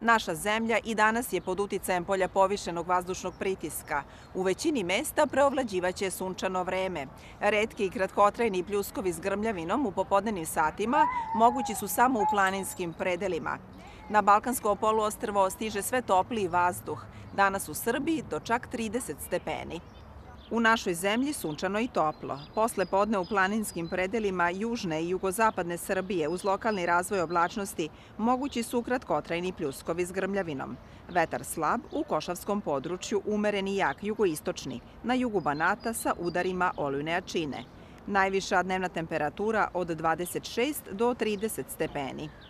Naša zemlja i danas je pod uticajem polja povišenog vazdušnog pritiska. U većini mesta preovlađivaće sunčano vreme. Retki i kratkotrajni pljuskovi s grmljavinom u popodnevnim satima mogući su samo u planinskim predelima. Na Balkansko poluostrvo stiže sve topliji vazduh. Danas u Srbiji do čak 30 stepeni. U našoj zemlji sunčano i toplo. Posle podne u planinskim predelima južne i jugozapadne Srbije uz lokalni razvoj oblačnosti mogući su kratkotrajni pljuskovi s grmljavinom. Vetar slab, u Košavskom području umeren i jak jugoistočni, na jugu Banata sa udarima olujne jačine. Najviša dnevna temperatura od 26 do 30 stepeni.